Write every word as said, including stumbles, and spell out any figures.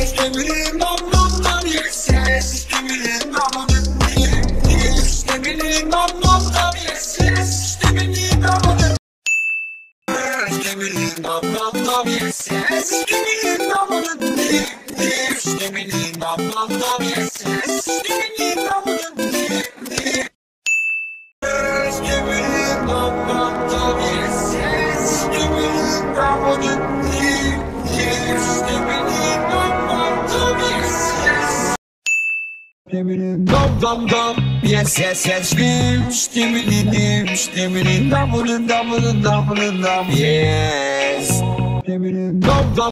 Demirin dam dam dam yes. Demirin dam yes. Demirin dam dam dam yes. Demirin dam dam Demirin dam dam dam yes. Demirin dam dam yes. Demirin dam dam dam yes. Demirin dam dam Demirin dam dam dam yes. Demirin dam dam yes. Demirin dam dam dam yes. Demirin dam dam dam yes yes yes yes. Demirin demirin damının damının damının dam yes. Demirin dam dam